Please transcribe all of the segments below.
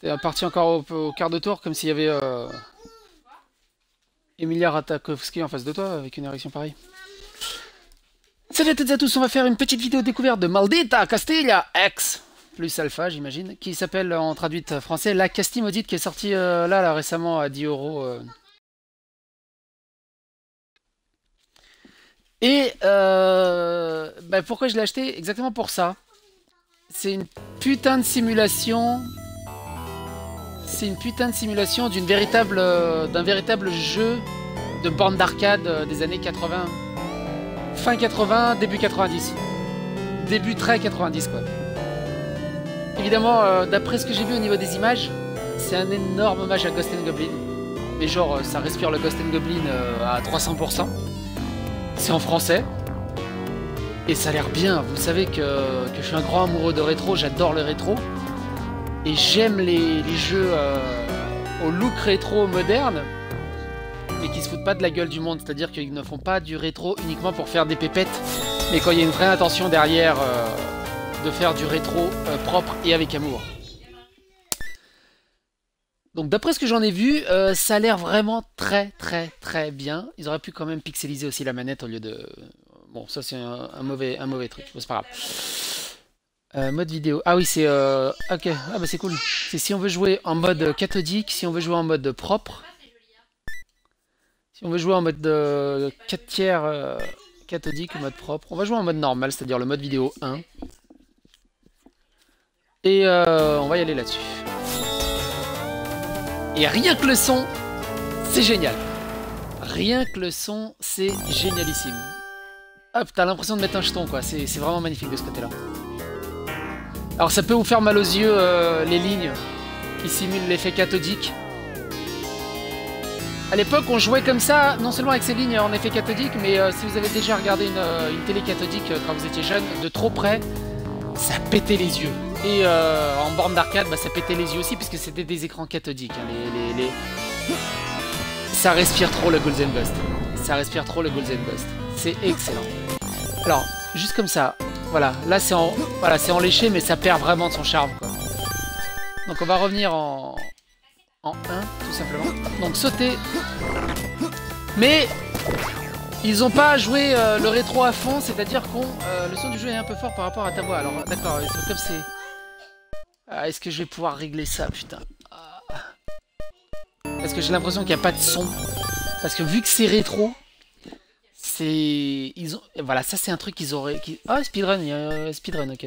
T'es parti encore au quart de tour, comme s'il y avait Emilia Ratajkowski en face de toi, avec une érection pareille. Salut à toutes et à tous, on va faire une petite vidéo découverte de Maldita Castilla X plus Alpha, j'imagine, qui s'appelle en traduite français La Castille Maudite, qui est sortie là récemment à 10 €. Et pourquoi je l'ai acheté? Exactement pour ça. C'est une putain de simulation. C'est une putain de simulation d'un véritable jeu de borne d'arcade des années 80. Fin 80, début 90. Début très 90 quoi. Évidemment, d'après ce que j'ai vu au niveau des images, c'est un énorme hommage à Ghost and Goblin. Mais genre, ça respire le Ghost and Goblin à 300%. C'est en français. Et ça a l'air bien. Vous savez que je suis un grand amoureux de rétro, j'adore le rétro. Et j'aime les jeux au look rétro moderne, mais qui se foutent pas de la gueule du monde. C'est-à-dire qu'ils ne font pas du rétro uniquement pour faire des pépettes, mais quand il y a une vraie intention derrière de faire du rétro propre et avec amour. Donc d'après ce que j'en ai vu, ça a l'air vraiment très bien. Ils auraient pu quand même pixeliser aussi la manette au lieu de... Bon, ça c'est un mauvais truc, c'est pas grave. Mode vidéo. Ah oui, c'est... Ok, ah bah c'est cool. C'est si on veut jouer en mode cathodique, si on veut jouer en mode propre. Si on veut jouer en mode 4 tiers cathodique ou mode propre. On va jouer en mode normal, c'est-à-dire le mode vidéo 1. Et on va y aller là-dessus. Et rien que le son, c'est génial. Rien que le son, c'est génialissime. Hop, t'as l'impression de mettre un jeton, quoi. C'est vraiment magnifique de ce côté-là. Alors ça peut vous faire mal aux yeux, les lignes qui simulent l'effet cathodique. À l'époque, on jouait comme ça, non seulement avec ces lignes en effet cathodique, mais si vous avez déjà regardé une télé cathodique quand vous étiez jeune, de trop près, ça pétait les yeux. Et en borne d'arcade, ça pétait les yeux aussi, puisque c'était des écrans cathodiques. Hein, Ça respire trop le Ghouls and Ghosts. Ça respire trop le Ghouls and Ghosts. C'est excellent. Alors, juste comme ça, voilà, là c'est en léché, mais ça perd vraiment de son charme, quoi. Donc on va revenir en 1, tout simplement. Donc sauter. Mais ils ont pas joué le rétro à fond, c'est-à-dire que le son du jeu est un peu fort par rapport à ta voix. Alors d'accord, comme c'est... est-ce que je vais pouvoir régler ça, putain? Parce que j'ai l'impression qu'il n'y a pas de son. Parce que vu que c'est rétro, c'est... Voilà, ça c'est un truc qu'ils auraient... Ah, speedrun, il y a speedrun, ok.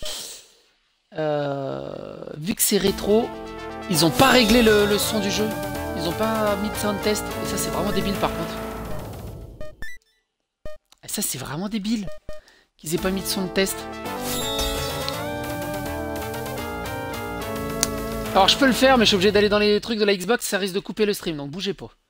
Vu que c'est rétro, ils ont pas réglé le son du jeu. Ils ont pas mis de sound test. Et ça c'est vraiment débile par contre. Et ça c'est vraiment débile qu'ils aient pas mis de son de test. Alors je peux le faire, mais je suis obligé d'aller dans les trucs de la Xbox, ça risque de couper le stream, donc bougez pas.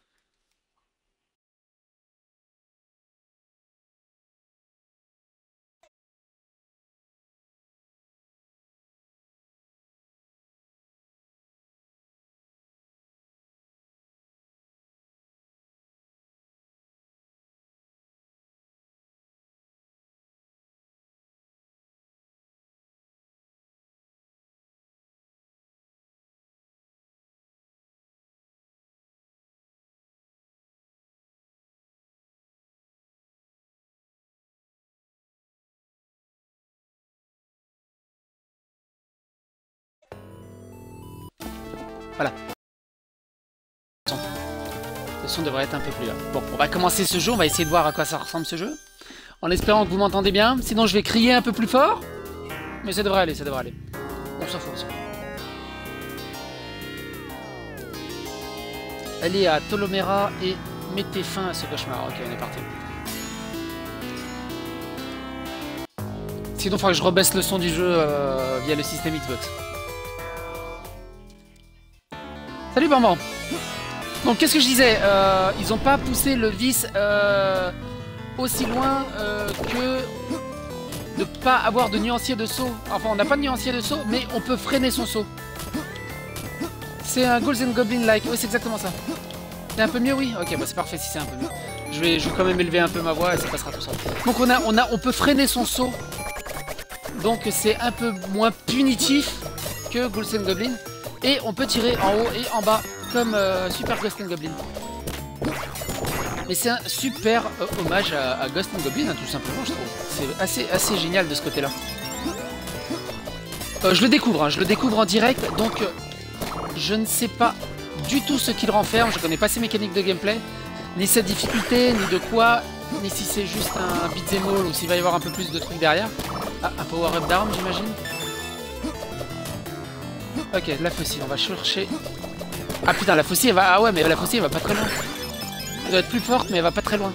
Voilà. Le son devrait être un peu plus là. Bon, on va commencer ce jeu, on va essayer de voir à quoi ça ressemble ce jeu. En espérant que vous m'entendez bien. Sinon je vais crier un peu plus fort. Mais ça devrait aller, ça devrait aller. On s'en fout, on s'en fout. Allez à Tolomera et mettez fin à ce cauchemar. Ok, on est parti. Sinon il faudra que je rebaisse le son du jeu via le système Xbox. Salut Bamban. Donc qu'est-ce que je disais, ils ont pas poussé le vice aussi loin que de pas avoir de nuancier de saut. Enfin on n'a pas de nuancier de saut, mais on peut freiner son saut. C'est un Ghouls and Goblin like, oui c'est exactement ça. C'est un peu mieux, oui. Ok, bah c'est parfais si c'est un peu mieux. Je vais quand même élever un peu ma voix et ça passera tout seul. Donc on peut freiner son saut. Donc c'est un peu moins punitif que Ghouls and Goblin. Et on peut tirer en haut et en bas, comme Super Ghost and Goblin. Mais c'est un super hommage à Ghost and Goblin, hein, tout simplement, je trouve. C'est assez génial de ce côté-là. Je le découvre, hein, je le découvre en direct, donc je ne sais pas du tout ce qu'il renferme. Je connais pas ses mécaniques de gameplay, ni sa difficulté, ni de quoi, ni si c'est juste un beat'em all ou s'il va y avoir un peu plus de trucs derrière. Ah, un power-up d'armes, j'imagine. Ok, la faucille, on va chercher... Ah putain, la faucille, elle va... Ah ouais, mais la faucille, elle va pas très loin. Elle doit être plus forte, mais elle va pas très loin.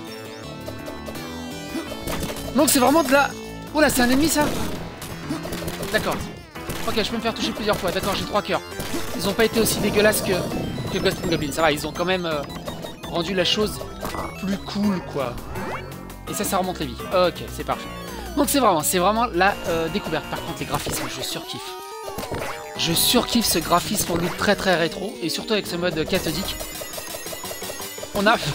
Donc c'est vraiment de la... Oh là, c'est un ennemi, ça? D'accord. Ok, je peux me faire toucher plusieurs fois. D'accord, j'ai 3 cœurs. Ils ont pas été aussi dégueulasses que Ghost and Goblin. Ça va, ils ont quand même rendu la chose plus cool, quoi. Et ça remonte les vies. Ok, c'est parfait. Donc c'est vraiment la découverte. Par contre, les graphismes, je surkiffe. Je surkiffe ce graphisme en look très très rétro. Et surtout avec ce mode cathodique. On a...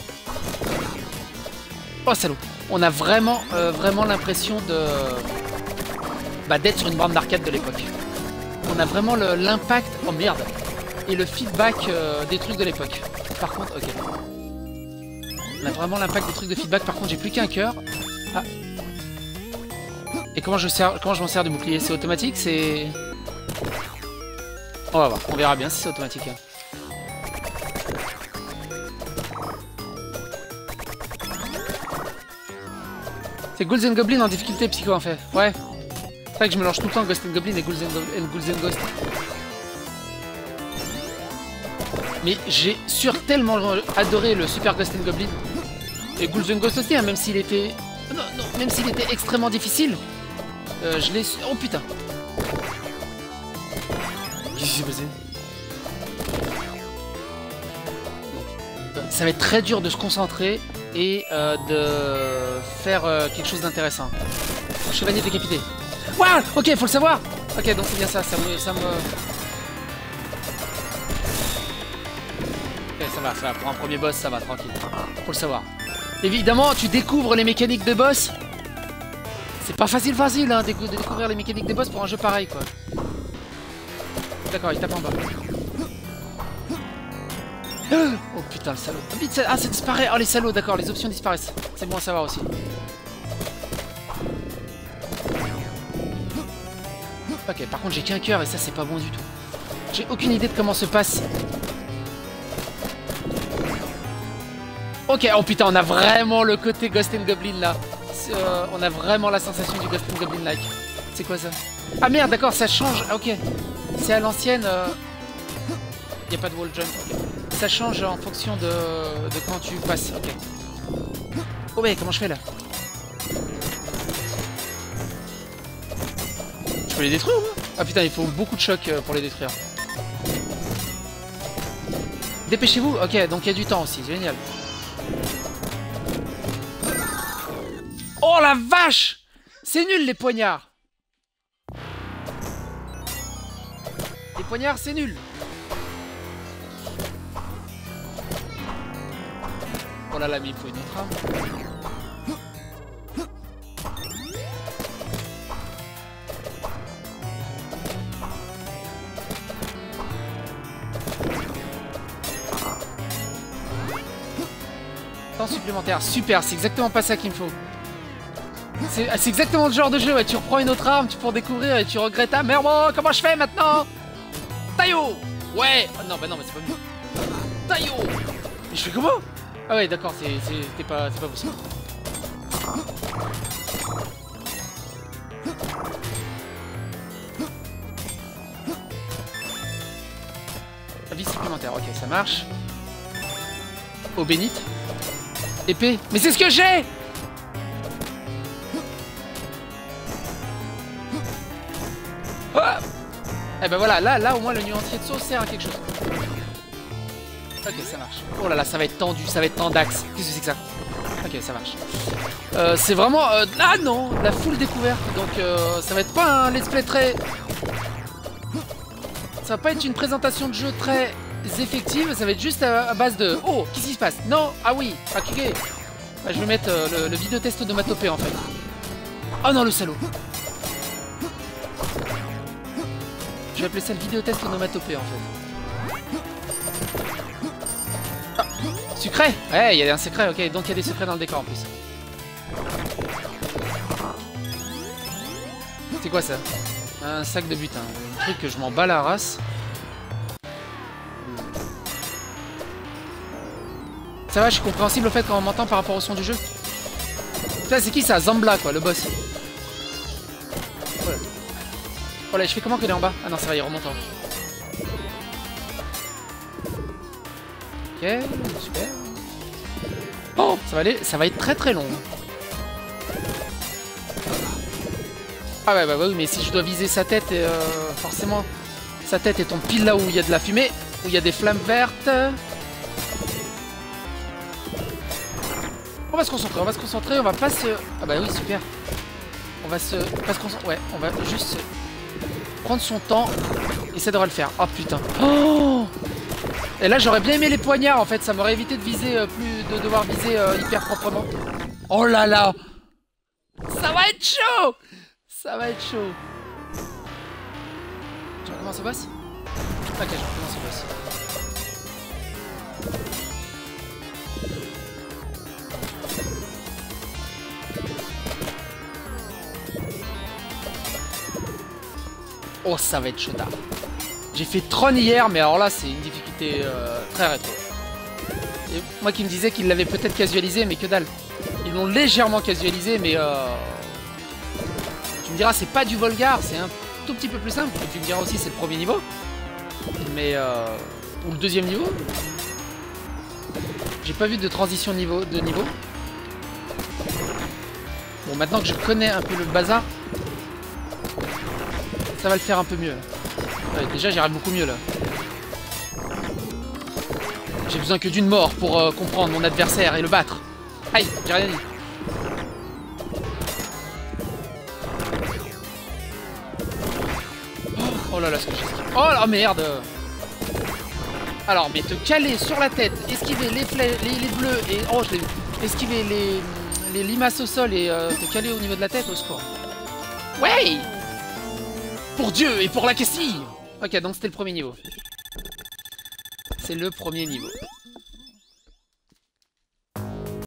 Oh, salaud. On a vraiment, vraiment l'impression de... Bah, d'être sur une borne d'arcade de l'époque. On a vraiment l'impact... Oh merde. Et le feedback des trucs de l'époque. Par contre, ok. On a vraiment l'impact des trucs de feedback. Par contre, j'ai plus qu'un cœur. Ah. Et comment je m'en sers du bouclier? C'est automatique? C'est... On va voir. On verra bien si c'est automatique. Hein. C'est Ghouls and Goblin en difficulté psycho en fait. Ouais. C'est vrai que je mélange tout le temps Ghost and Goblin et Ghouls and Ghost. Mais j'ai tellement adoré le Super Ghost and Goblin. Et Ghouls and Ghost aussi, hein, même s'il était... Non, même s'il était extrêmement difficile. Je l'ai... Oh putain. Qu'est-ce qui s'est passé? Ça va être très dur de se concentrer et de faire quelque chose d'intéressant. Chevalier décapité. Waouh! Ok, faut le savoir! Ok, donc c'est bien ça, ça me... Ok, ça va, pour un premier boss, ça va, tranquille. Faut le savoir. Évidemment, tu découvres les mécaniques de boss. C'est pas facile, hein, de découvrir les mécaniques des boss pour un jeu pareil, quoi. D'accord, il tape en bas. Oh putain, le salaud. Ah, ça disparaît. Oh, les salauds, d'accord, les options disparaissent. C'est bon à savoir aussi. Ok, par contre, j'ai qu'un cœur et ça, c'est pas bon du tout. J'ai aucune idée de comment se passe. Ok, oh putain, on a vraiment le côté Ghost and Goblin là. On a vraiment la sensation du Ghost and Goblin-like. C'est quoi ça? Ah merde, d'accord, ça change. Ah, ok. C'est à l'ancienne. Y a pas de wall jump. Okay. Ça change en fonction de quand tu passes. Ok. Oh mais comment je fais là? Je peux les détruire ou pas? Ah putain, il faut beaucoup de chocs pour les détruire. Dépêchez-vous. Ok, donc il y a du temps aussi. Génial. Oh la vache! C'est nul les poignards! Les poignards, c'est nul! Oh là là, mais il faut une autre arme. Temps supplémentaire, super, c'est exactement pas ça qu'il me faut. C'est exactement le genre de jeu, ouais. Tu reprends une autre arme pour découvrir et tu regrettes. Ah merde, comment je fais maintenant? Taillot! Ouais! Oh, non, bah non, mais c'est pas mieux. Taillot! Mais je fais comment? Ah ouais, d'accord, c'est pas possible. Vie supplémentaire, ok, ça marche. Eau bénite. Épée. Mais c'est ce que j'ai! Ah eh ben voilà, là au moins le nuancier de sauce sert à quelque chose. Ok, ça marche. Oh là là, ça va être tendu, ça va être tendax. Qu'est-ce que c'est que ça? Ok, ça marche. C'est vraiment... ah non, la full découverte. Donc ça va être pas un let's play très... Ça va pas être une présentation de jeu très effective, ça va être juste à base de... Oh, qu'est-ce qui se passe? Non, ah oui, ok. Bah, je vais mettre le vidéo test onomatopée en fait. Oh non, le salaud. Je vais appeler ça le vidéotest onomatopée en fait. Ah, secret. Ouais, il y a un secret, ok. Donc il y a des secrets dans le décor en plus. C'est quoi ça? Un sac de butin. Un truc que je m'en bats la race. Ça va, je suis compréhensible au fait quand on m'entend par rapport au son du jeu. Ça, c'est qui ça? Zambla quoi, le boss. Voilà. Voilà, je fais comment qu'il est en bas? Ah non, ça va, il remonte en haut. Ok, super. Oh, ça va être très très long. Ah ouais, bah oui, mais si je dois viser sa tête, forcément, sa tête est tombe pile là où il y a de la fumée, où il y a des flammes vertes. On va se concentrer, on va pas se... Ah bah oui, super. On va se... Pas se concentrer, ouais, on va juste prendre son temps, et ça devrait le faire. Oh putain. Oh, et là, j'aurais bien aimé les poignards, en fait, ça m'aurait évité de viser de devoir viser hyper proprement. Oh là là. Ça va être chaud. Ça va être chaud. Tu recommences au boss? Ok, je recommence au boss. Oh, ça va être chaud tard. J'ai fait Tron hier, mais alors là, c'est une difficulté très rétro. Et moi qui me disais qu'ils l'avaient peut-être casualisé, mais que dalle. Ils l'ont légèrement casualisé, mais... Tu me diras, c'est pas du Volgar, c'est un tout petit peu plus simple. Et tu me diras aussi, c'est le premier niveau. Mais... Ou le deuxième niveau. J'ai pas vu de transition de niveau. Bon, maintenant que je connais un peu le bazar, ça va le faire un peu mieux. Ouais, déjà, j'y arrive beaucoup mieux, là. J'ai besoin que d'une mort pour comprendre mon adversaire et le battre. Aïe, j'ai rien dit. Oh là là, ce que j'esquive. Oh la merde. Alors, mais te caler sur la tête, esquiver les bleus et... Oh, je l'ai vu. Esquiver les limaces au sol et te caler au niveau de la tête, au score. Ouais. Pour Dieu et pour la Castille. Ok, donc c'était le premier niveau. C'est le premier niveau.